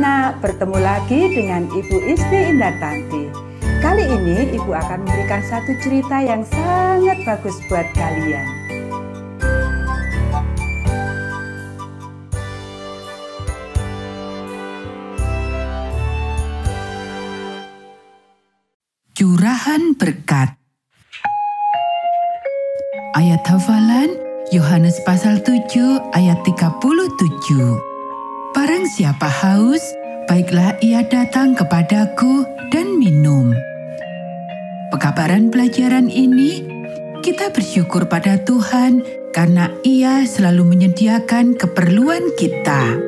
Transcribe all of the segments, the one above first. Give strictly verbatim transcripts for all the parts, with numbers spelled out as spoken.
anak-anak, bertemu lagi dengan Ibu Isti Indartanti. Kali ini Ibu akan memberikan satu cerita yang sangat bagus buat kalian. Curahan berkat. Ayat hafalan Yohanes pasal tujuh ayat tiga puluh tujuh. Barang siapa haus, baiklah ia datang kepadaku dan minum. Pekabaran pelajaran ini, kita bersyukur pada Tuhan karena Ia selalu menyediakan keperluan kita.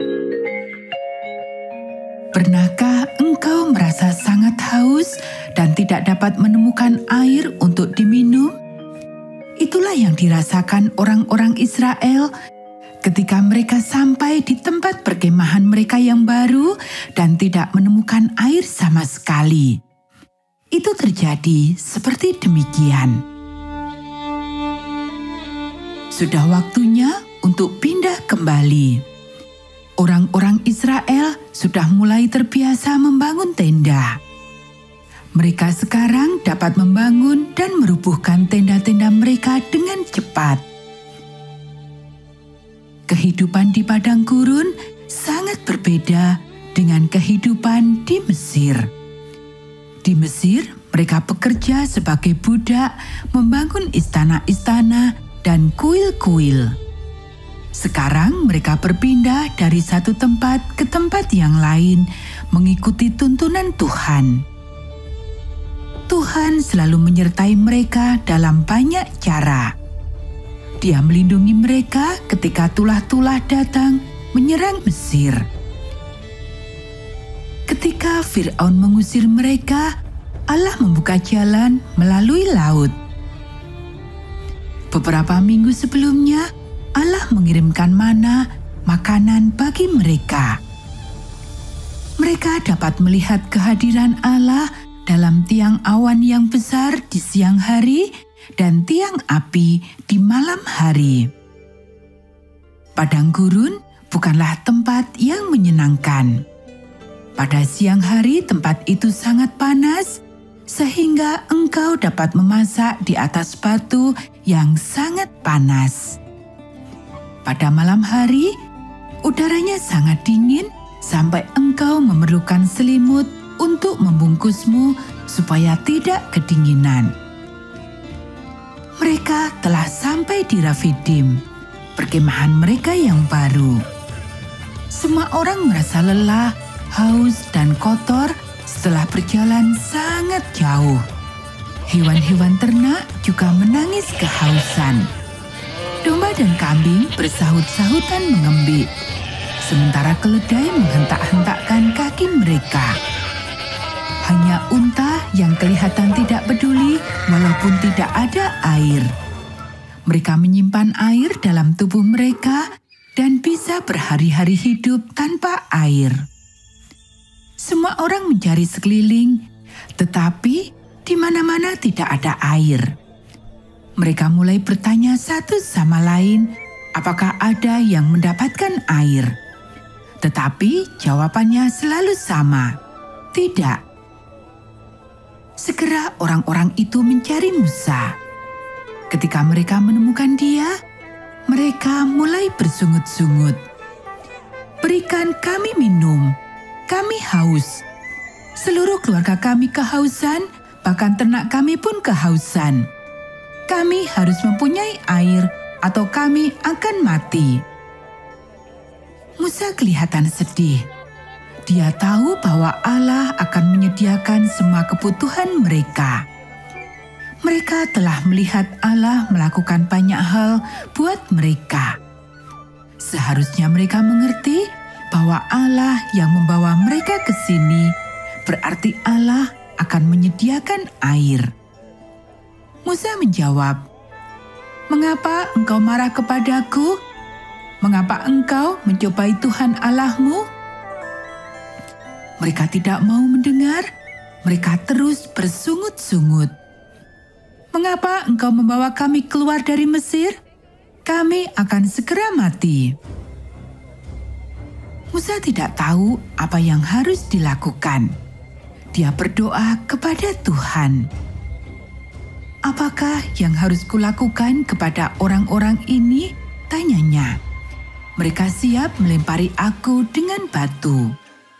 Pernahkah engkau merasa sangat haus dan tidak dapat menemukan air untuk diminum? Itulah yang dirasakan orang-orang Israel ketika mereka sampai di tempat perkemahan mereka yang baru dan tidak menemukan air sama sekali. Itu terjadi seperti demikian. Sudah waktunya untuk pindah kembali. Orang-orang Israel sudah mulai terbiasa membangun tenda. Mereka sekarang dapat membangun dan merubuhkan tenda-tenda mereka dengan cepat. Kehidupan di padang gurun sangat berbeda dengan kehidupan di Mesir. Di Mesir, mereka bekerja sebagai budak, membangun istana-istana dan kuil-kuil. Sekarang mereka berpindah dari satu tempat ke tempat yang lain, mengikuti tuntunan Tuhan. Tuhan selalu menyertai mereka dalam banyak cara. Dia melindungi mereka ketika tulah-tulah datang menyerang Mesir. Ketika Fir'aun mengusir mereka, Allah membuka jalan melalui laut. Beberapa minggu sebelumnya, Allah mengirimkan mana, makanan bagi mereka. Mereka dapat melihat kehadiran Allah dalam tiang awan yang besar di siang hari dan tiang api di malam hari. Padang gurun bukanlah tempat yang menyenangkan. Pada siang hari tempat itu sangat panas, sehingga engkau dapat memasak di atas batu yang sangat panas. Pada malam hari, udaranya sangat dingin sampai engkau memerlukan selimut untuk membungkusmu supaya tidak kedinginan. Mereka telah sampai di Rafidim, perkemahan mereka yang baru. Semua orang merasa lelah, haus, dan kotor setelah berjalan sangat jauh. Hewan-hewan ternak juga menangis kehausan. Domba dan kambing bersahut-sahutan mengembik, sementara keledai menghentak-hentakkan kaki mereka. Hanya unta yang kelihatan tidak peduli walaupun tidak ada air. Mereka menyimpan air dalam tubuh mereka dan bisa berhari-hari hidup tanpa air. Semua orang mencari sekeliling, tetapi di mana-mana tidak ada air. Mereka mulai bertanya satu sama lain, apakah ada yang mendapatkan air? Tetapi jawabannya selalu sama, tidak. Segera orang-orang itu mencari Musa. Ketika mereka menemukan dia, mereka mulai bersungut-sungut. Berikan kami minum, kami haus. Seluruh keluarga kami kehausan, bahkan ternak kami pun kehausan. Kami harus mempunyai air atau kami akan mati. Musa kelihatan sedih. Dia tahu bahwa Allah akan menyediakan semua kebutuhan mereka. Mereka telah melihat Allah melakukan banyak hal buat mereka. Seharusnya mereka mengerti bahwa Allah yang membawa mereka ke sini berarti Allah akan menyediakan air. Musa menjawab, "Mengapa engkau marah kepadaku? Mengapa engkau mencobai Tuhan Allahmu?" Mereka tidak mau mendengar, mereka terus bersungut-sungut. "Mengapa engkau membawa kami keluar dari Mesir? Kami akan segera mati." Musa tidak tahu apa yang harus dilakukan. Dia berdoa kepada Tuhan. "Apakah yang harus kulakukan kepada orang-orang ini?" tanyanya. "Mereka siap melempari aku dengan batu."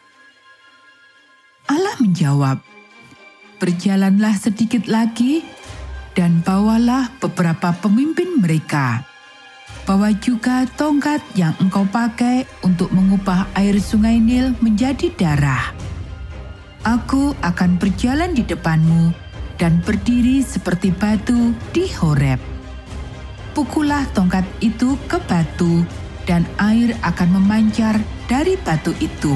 Allah menjawab, "Berjalanlah sedikit lagi dan bawalah beberapa pemimpin mereka. Bawa juga tongkat yang engkau pakai untuk mengubah air sungai Nil menjadi darah. Aku akan berjalan di depanmu dan berdiri seperti batu di Horeb. Pukullah tongkat itu ke batu dan air akan memancar dari batu itu."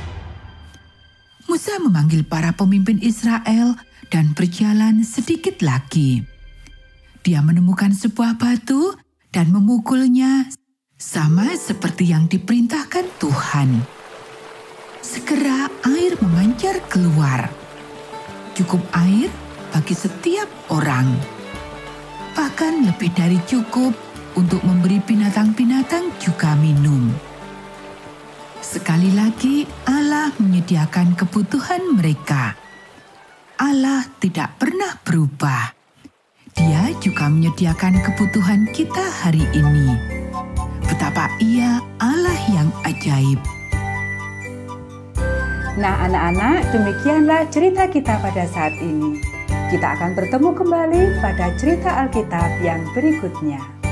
Musa memanggil para pemimpin Israel dan berjalan sedikit lagi. Dia menemukan sebuah batu dan memukulnya sama seperti yang diperintahkan Tuhan. Segera air memancar keluar. Cukup air bagi setiap orang. Bahkan lebih dari cukup untuk memberi binatang-binatang juga minum. Sekali lagi Allah menyediakan kebutuhan mereka. Allah tidak pernah berubah. Dia juga menyediakan kebutuhan kita hari ini. Betapa Ia Allah yang ajaib. Nah anak-anak, demikianlah cerita kita pada saat ini. Kita akan bertemu kembali pada cerita Alkitab yang berikutnya.